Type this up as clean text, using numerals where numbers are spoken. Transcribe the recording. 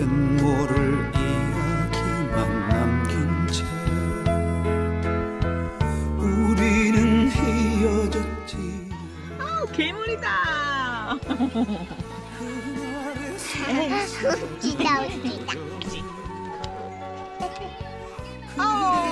모를 이야기만 남긴 채 우리는 헤어졌지. 괴물이다. 웃기다 웃기다. 어.